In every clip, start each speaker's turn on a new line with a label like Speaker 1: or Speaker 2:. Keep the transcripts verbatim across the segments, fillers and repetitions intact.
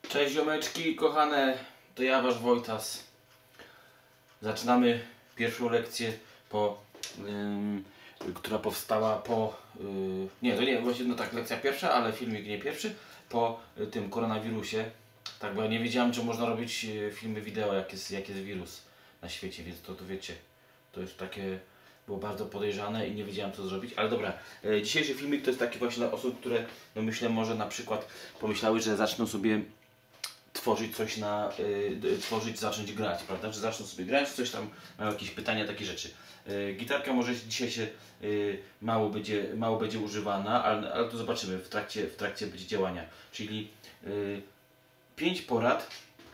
Speaker 1: Cześć ziomeczki kochane, to ja wasz Wojtas. Zaczynamy pierwszą lekcję, po, yy, która powstała po... Yy, nie, to nie, właśnie no tak, lekcja pierwsza, ale filmik nie pierwszy, po yy, tym koronawirusie. Tak, bo ja nie wiedziałem, czy można robić yy, filmy wideo, jak jest, jak jest wirus na świecie, więc to, to wiecie, to jest takie... było bardzo podejrzane i nie wiedziałem, co zrobić, ale dobra, yy, dzisiejszy filmik to jest taki właśnie dla osób, które no myślę może na przykład pomyślały, że zaczną sobie tworzyć coś na, y, tworzyć, zacząć grać, prawda? Czy zaczną sobie grać, coś tam, mają jakieś pytania, takie rzeczy. Y, gitarka może dzisiaj się y, mało, będzie, mało będzie używana, ale, ale to zobaczymy w trakcie, w trakcie będzie działania. Czyli y, pięć porad,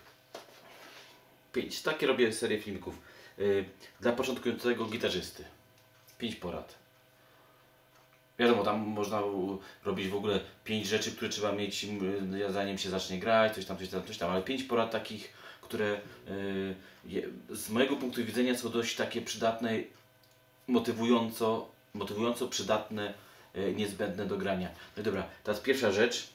Speaker 1: pięć, takie robię serię filmików y, dla początkującego gitarzysty. Pięć porad. Wiadomo, tam można robić w ogóle pięć rzeczy, które trzeba mieć zanim się zacznie grać, coś tam, coś tam, coś tam, ale pięć porad takich, które yy, z mojego punktu widzenia są dość takie przydatne, motywująco, motywująco przydatne, yy, niezbędne do grania. No i dobra, teraz pierwsza rzecz,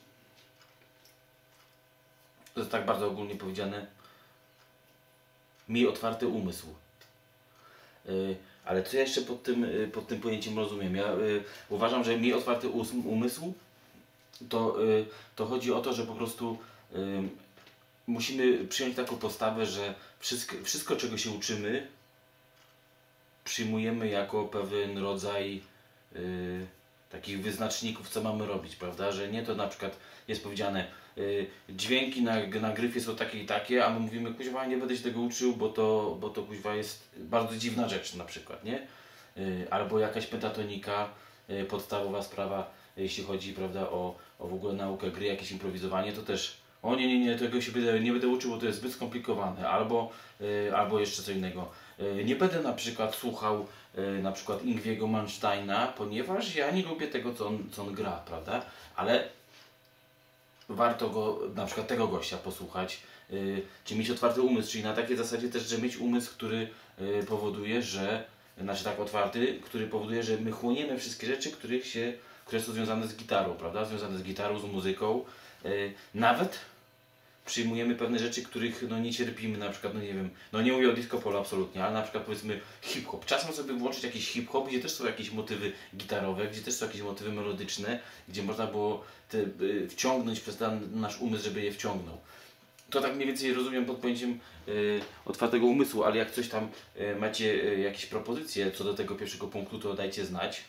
Speaker 1: to jest tak bardzo ogólnie powiedziane, miej otwarty umysł. Yy, Ale co ja jeszcze pod tym, pod tym pojęciem rozumiem? Ja y, uważam, że miej otwarty umysł, to, y, to chodzi o to, że po prostu y, musimy przyjąć taką postawę, że wszystko, wszystko czego się uczymy, przyjmujemy jako pewien rodzaj y, takich wyznaczników, co mamy robić, prawda? Że nie to na przykład jest powiedziane, y, dźwięki na, na gryfie są takie i takie, a my mówimy, kuźwa, nie będę się tego uczył, bo to, bo to kuźwa jest bardzo dziwna rzecz na przykład, nie? Y, albo jakaś pentatonika, y, podstawowa sprawa, jeśli chodzi, prawda, o, o w ogóle naukę gry, jakieś improwizowanie, to też, o nie, nie, nie, tego się będę, nie będę uczył, bo to jest zbyt skomplikowane, albo, y, albo jeszcze co innego. Y, nie będę na przykład słuchał y, na przykład Yngwiego Malmsteina, ponieważ ja nie lubię tego, co on, co on gra, prawda? Ale warto go, na przykład tego gościa posłuchać, yy, czy mieć otwarty umysł, czyli na takiej zasadzie też, że mieć umysł, który yy, powoduje, że, znaczy tak otwarty, który powoduje, że my chłoniemy wszystkie rzeczy, których się, które są związane z gitarą, prawda? Związane z gitarą, z muzyką. Yy, nawet przyjmujemy pewne rzeczy, których no, nie cierpimy, na przykład, no nie wiem, no nie mówię o disco polo absolutnie, ale na przykład powiedzmy hip-hop. Czasem sobie włączyć jakiś hip-hop, gdzie też są jakieś motywy gitarowe, gdzie też są jakieś motywy melodyczne, gdzie można było te, y, wciągnąć przez ten nasz umysł, żeby je wciągnął. To tak mniej więcej rozumiem pod pojęciem y, otwartego umysłu, ale jak coś tam y, macie y, jakieś propozycje co do tego pierwszego punktu, to dajcie znać.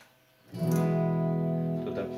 Speaker 1: To tak.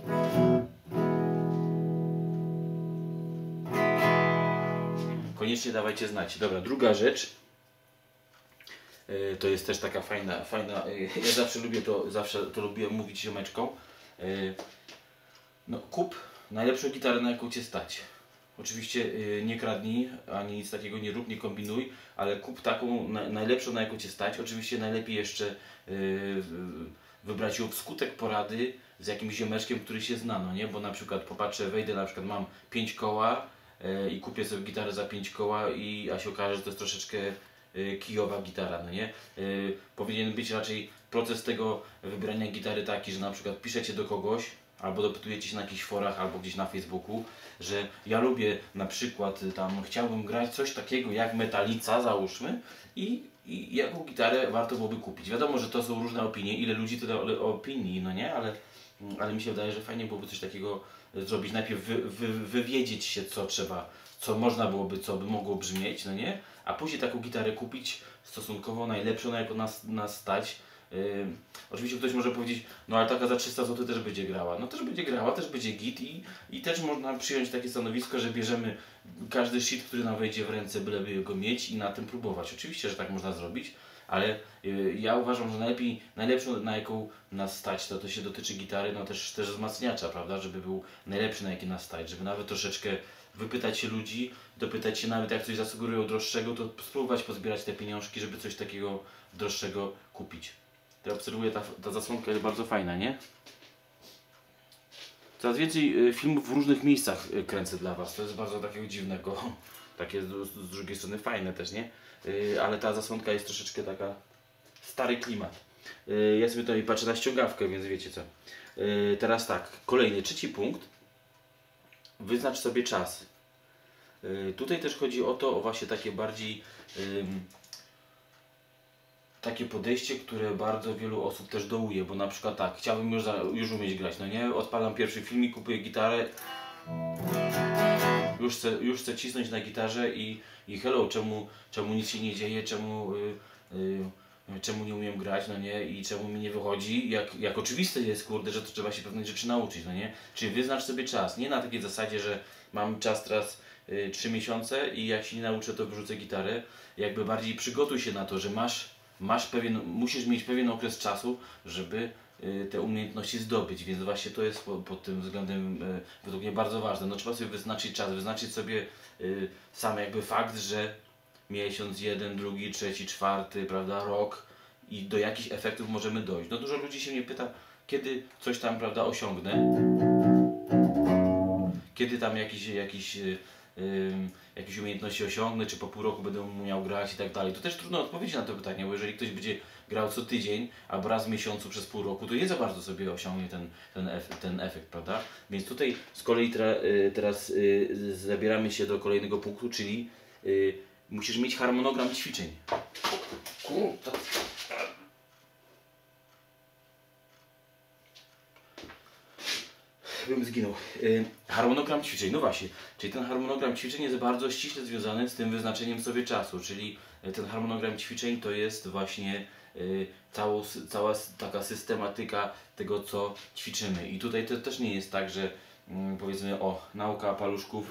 Speaker 1: Koniecznie dawajcie znać. Dobra, druga rzecz. Yy, to jest też taka fajna, fajna. Yy, ja zawsze lubię to, zawsze to lubiłem mówić ziomeczkom. Yy, no, kup najlepszą gitarę, na jaką cię stać. Oczywiście yy, nie kradnij, ani nic takiego nie rób, nie kombinuj, ale kup taką na, najlepszą, na jaką cię stać. Oczywiście najlepiej jeszcze yy, wybrać ją wskutek porady z jakimś ziomeczkiem, który się zna, no nie? Bo na przykład popatrzę, wejdę, na przykład mam pięć koła i kupię sobie gitarę za pięć koła, i, a się okaże, że to jest troszeczkę y, kijowa gitara, no nie? Y, powinien być raczej proces tego wybrania gitary taki, że na przykład piszecie do kogoś, albo dopytujecie się na jakichś forach, albo gdzieś na Facebooku, że ja lubię na przykład tam, chciałbym grać coś takiego jak Metallica, załóżmy, i, i jaką gitarę warto byłoby kupić. Wiadomo, że to są różne opinie, ile ludzi tyle opinii, no nie? Ale, ale mi się wydaje, że fajnie byłoby coś takiego zrobić, najpierw wy, wy, wywiedzieć się, co trzeba, co można byłoby, co by mogło brzmieć, no nie? A później taką gitarę kupić stosunkowo najlepszą, na jaką nas, nas stać. Yy, oczywiście ktoś może powiedzieć, no ale taka za trzysta złotych też będzie grała. No też będzie grała, też będzie git, i, i też można przyjąć takie stanowisko, że bierzemy każdy shit, który nam wejdzie w ręce, byleby go mieć i na tym próbować. Oczywiście, że tak można zrobić, ale yy, ja uważam, że najlepiej, najlepszą, na jaką nas stać, to to się dotyczy gitary, no też, też wzmacniacza, prawda, żeby był najlepszy, na jaki nas stać, żeby nawet troszeczkę wypytać się ludzi, dopytać się, nawet jak coś zasugerują droższego, to spróbować pozbierać te pieniążki, żeby coś takiego droższego kupić. Ja obserwuję, ta, ta zasłonka jest bardzo fajna, nie? Coraz więcej filmów w różnych miejscach kręcę dla Was, to jest bardzo takiego dziwnego, takie z, z drugiej strony fajne też, nie? Yy, ale ta zasłonka jest troszeczkę taka stary klimat. Yy, ja sobie tutaj patrzę na ściągawkę, więc wiecie co. Yy, teraz tak, kolejny, trzeci punkt. Wyznacz sobie czas. Yy, tutaj też chodzi o to, o właśnie takie bardziej yy, takie podejście, które bardzo wielu osób też dołuje, bo na przykład tak, chciałbym już, za, już umieć grać, no nie? Odpalam pierwszy filmik, kupuję gitarę, już chcę, już chcę cisnąć na gitarze i, i hello, czemu, czemu nic się nie dzieje, czemu, yy, yy, czemu nie umiem grać, no nie? I czemu mi nie wychodzi, jak, jak oczywiste jest, kurde, że to trzeba się pewnych rzeczy nauczyć, no nie? Czyli wyznacz sobie czas, nie na takiej zasadzie, że mam czas teraz yy, trzy miesiące i jak się nie nauczę, to wyrzucę gitarę, jakby bardziej przygotuj się na to, że masz Masz pewien, musisz mieć pewien okres czasu, żeby y, te umiejętności zdobyć, więc właśnie to jest pod, pod tym względem y, według mnie bardzo ważne. No trzeba sobie wyznaczyć czas, wyznaczyć sobie y, sam jakby fakt, że miesiąc, jeden, drugi, trzeci, czwarty, prawda, rok i do jakich efektów możemy dojść. No dużo ludzi się mnie pyta, kiedy coś tam, prawda, osiągnę, kiedy tam jakiś, jakiś y, jakieś umiejętności osiągnę, czy po pół roku będę umiał grać i tak dalej. To też trudno odpowiedzieć na to pytanie, bo jeżeli ktoś będzie grał co tydzień, albo raz w miesiącu przez pół roku, to nie za bardzo sobie osiągnie ten, ten, efekt, ten efekt, prawda? Więc tutaj z kolei tra, teraz zabieramy się do kolejnego punktu, czyli musisz mieć harmonogram ćwiczeń. Bym zginął. Yy, harmonogram ćwiczeń, no właśnie, czyli ten harmonogram ćwiczeń jest bardzo ściśle związany z tym wyznaczeniem sobie czasu, czyli ten harmonogram ćwiczeń to jest właśnie yy, cało, cała taka systematyka tego, co ćwiczymy. I tutaj to też nie jest tak, że yy, powiedzmy, o, nauka paluszków,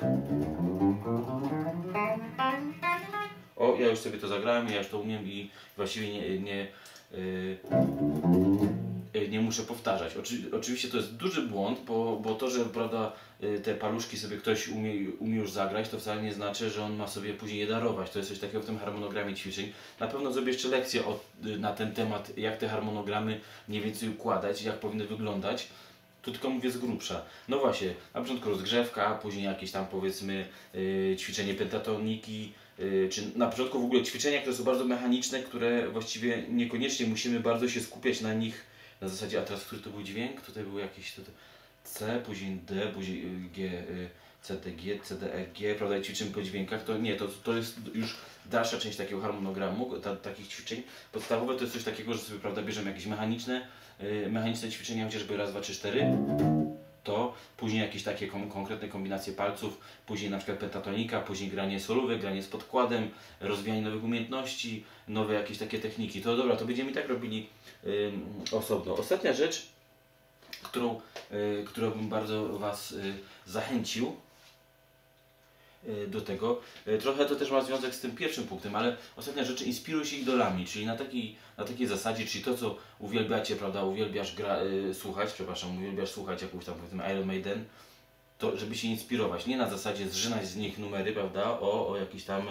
Speaker 1: o, ja już sobie to zagrałem, ja już to umiem i właściwie nie, nie yy, nie muszę powtarzać. Oczy, oczywiście to jest duży błąd, bo, bo to, że prawda, te paluszki sobie ktoś umie, umie już zagrać, to wcale nie znaczy, że on ma sobie później je darować. To jest coś takiego w tym harmonogramie ćwiczeń. Na pewno zrobię jeszcze lekcję o, na ten temat, jak te harmonogramy mniej więcej układać, jak powinny wyglądać. Tu tylko mówię z grubsza. No właśnie, na początku rozgrzewka, później jakieś tam powiedzmy yy, ćwiczenie pentatoniki, yy, czy na początku w ogóle ćwiczenia, które są bardzo mechaniczne, które właściwie niekoniecznie musimy bardzo się skupiać na nich. Na zasadzie, a teraz który to był dźwięk? Tutaj był jakiś tutaj C, później D, później G, C, D, G, C, D, E, G, prawda, i ćwiczymy po dźwiękach. To nie, to, to jest już dalsza część takiego harmonogramu, ta, takich ćwiczeń. Podstawowe to jest coś takiego, że sobie, prawda, bierzemy jakieś mechaniczne, yy, mechaniczne ćwiczenia, chociażby raz, dwa, trzy, cztery. To później jakieś takie kom konkretne kombinacje palców, później na przykład pentatonika, później granie solówek, granie z podkładem, rozwijanie nowych umiejętności, nowe jakieś takie techniki. To dobra, to będziemy i tak robili yy, osobno. Ostatnia rzecz, którą, yy, którą bym bardzo Was yy, zachęcił yy, do tego, yy, trochę to też ma związek z tym pierwszym punktem, ale ostatnia rzecz, inspiruj się idolami, czyli na takiej, na takiej zasadzie, czyli to, co uwielbiacie, prawda, uwielbiasz gra, yy, słuchać, przepraszam, uwielbiasz słuchać jakąś tam, powiedzmy, Iron Maiden, to żeby się inspirować, nie na zasadzie zżynać z nich numery, prawda, o, o jakiś tam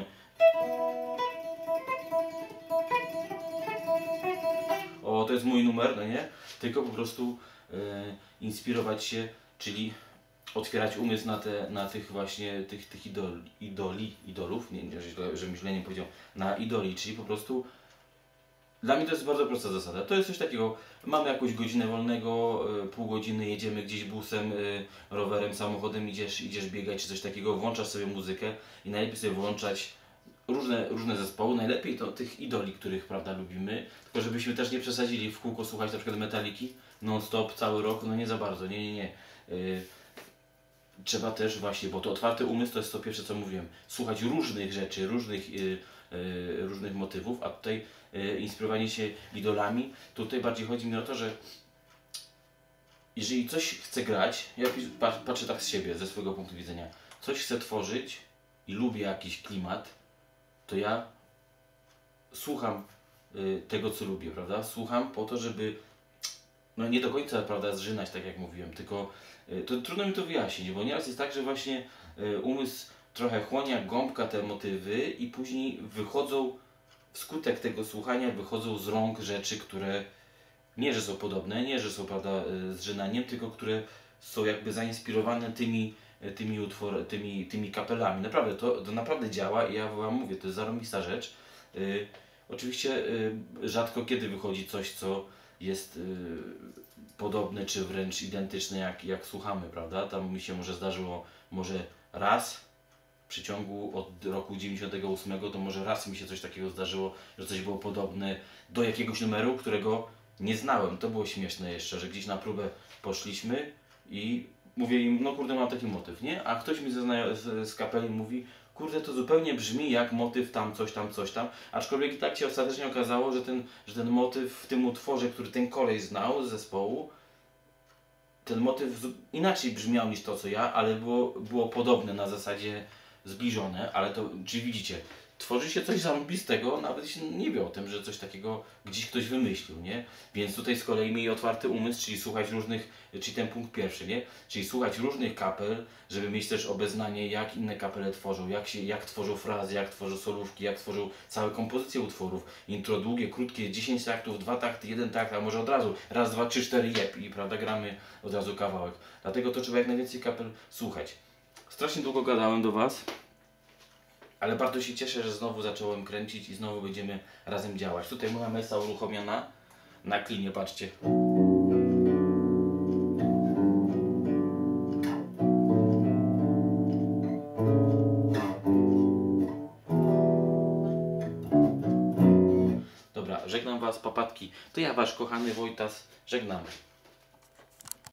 Speaker 1: o, to jest mój numer, no nie? Tylko po prostu yy, inspirować się, czyli otwierać umysł na, te, na tych właśnie, tych, tych idoli, idoli, idolów, nie, nie, że, że źle nie powiedział, na idoli, czyli po prostu dla mnie to jest bardzo prosta zasada. To jest coś takiego, mamy jakąś godzinę wolnego, yy, pół godziny, jedziemy gdzieś busem, yy, rowerem, samochodem, idziesz, idziesz biegać czy coś takiego, włączasz sobie muzykę i najlepiej sobie włączać różne, różne zespoły, najlepiej to tych idoli, których, prawda, lubimy, tylko żebyśmy też nie przesadzili w kółko słuchać na przykład Metaliki non-stop cały rok, no nie za bardzo, nie, nie, nie. Yy, trzeba też właśnie, bo to otwarty umysł to jest to pierwsze, co mówiłem, słuchać różnych rzeczy, różnych, yy, yy, różnych motywów, a tutaj yy, inspirowanie się idolami, tutaj bardziej chodzi mi o to, że jeżeli coś chcę grać, ja patrzę tak z siebie, ze swojego punktu widzenia, coś chcę tworzyć i lubię jakiś klimat, to ja słucham y, tego, co lubię, prawda? Słucham po to, żeby no nie do końca, prawda, zżynać, tak jak mówiłem, tylko y, to trudno mi to wyjaśnić, bo nieraz jest tak, że właśnie y, umysł trochę chłonie jak gąbka te motywy i później wychodzą, wskutek tego słuchania wychodzą z rąk rzeczy, które nie, że są podobne, nie, że są, prawda, y, zżynaniem, tylko które są jakby zainspirowane tymi tymi, utwor, tymi, tymi kapelami. Naprawdę, to, to naprawdę działa i ja Wam mówię, to jest zarąbista rzecz. Yy, oczywiście yy, rzadko kiedy wychodzi coś, co jest yy, podobne, czy wręcz identyczne jak, jak słuchamy, prawda? Tam mi się może zdarzyło może raz przeciągu od roku dziewięćdziesiątego ósmego to może raz mi się coś takiego zdarzyło, że coś było podobne do jakiegoś numeru, którego nie znałem. To było śmieszne jeszcze, że gdzieś na próbę poszliśmy i mówię im, no kurde, mam taki motyw, nie? A ktoś mi ze zna- z, z kapeli mówi, kurde, to zupełnie brzmi jak motyw tam, coś tam, coś tam. Aczkolwiek i tak się ostatecznie okazało, że ten, że ten motyw w tym utworze, który ten kolej znał z zespołu, ten motyw zu- inaczej brzmiał niż to, co ja, ale było, było podobne na zasadzie zbliżone, ale to, czy widzicie, tworzy się coś zarąbistego, nawet się nie wie o tym, że coś takiego gdzieś ktoś wymyślił, nie? Więc tutaj z kolei miej otwarty umysł, czyli słuchać różnych, czyli ten punkt pierwszy, nie? Czyli słuchać różnych kapel, żeby mieć też obeznanie, jak inne kapele tworzą, jak, się, jak tworzą frazy, jak tworzą solówki, jak tworzą całe kompozycje utworów. Intro długie, krótkie, dziesięć taktów, dwa takty, jeden takt, a może od razu raz, dwa, trzy, cztery, jeb i prawda, gramy od razu kawałek. Dlatego to trzeba jak najwięcej kapel słuchać. Strasznie długo gadałem do Was. Ale bardzo się cieszę, że znowu zacząłem kręcić i znowu będziemy razem działać. Tutaj moja mesa uruchomiona na klinie, patrzcie. Dobra, żegnam Was, papatki. To ja Wasz kochany Wojtas, żegnamy.